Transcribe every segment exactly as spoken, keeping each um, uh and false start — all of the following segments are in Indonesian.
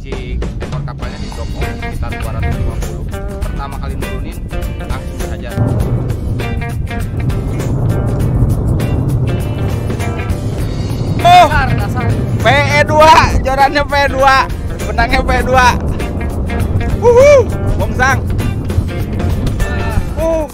posisi ekor kapalnya di drop off sekitar dua ratus lima puluh. Pertama kali nurunin langsung dihajar. Oh, P E dua, jorannya P E dua, benangnya P E dua. Wuhu, bongsang. Uh.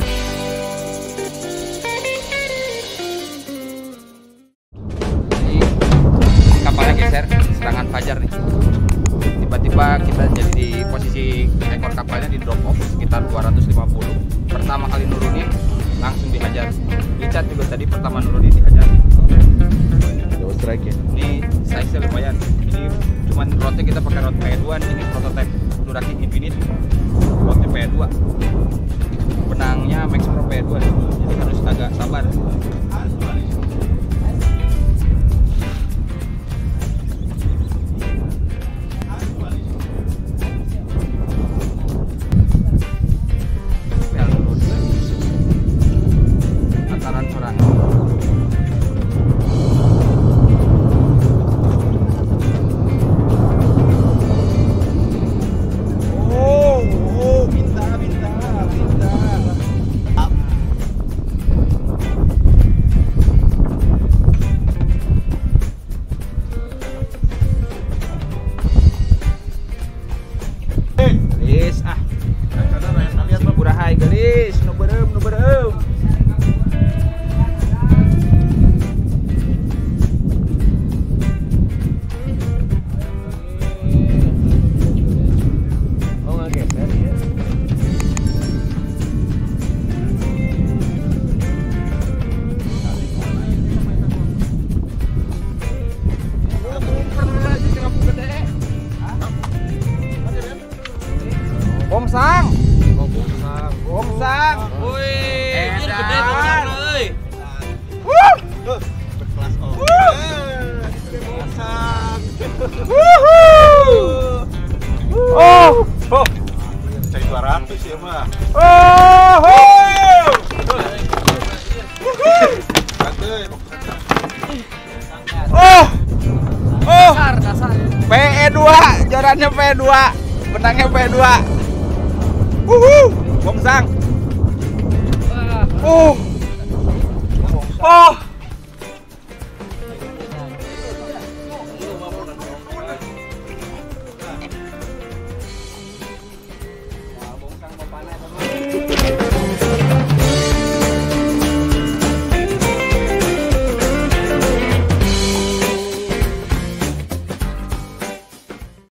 Ini kapalnya geser, serangan fajar nih. Tiba-tiba kita jadi di posisi ekor kapalnya di drop off sekitar dua ratus lima puluh. Pertama kali nurunin langsung dihajar. Richard juga tadi pertama nurunin dihajar. Jauh strike ya. Ini size-nya lumayan. Ini cuman rotnya kita pakai rot P E dua nih. Ini prototype Dura King Infinite. Rotnya P E dua. Benangnya Max Pro P E dua. Jadi harus agak sabar. Antaran surat. Gelis ah. Singkurahai gelis, nu beureum nu beureum. Oh enggak geser ya. Bongsang. Oh, bongsang. Bongsang. Wih, anjir gede bongsang euy. Wuh. Berkelas oh. Gede bongsang. Wuhu. Oh. Oh. Cai dua ratus ya mah. Oh. Oh. Oh. P E dua, jorannya P E dua, benangnya P E dua. Wuhu, bongsang. Uh. Oh.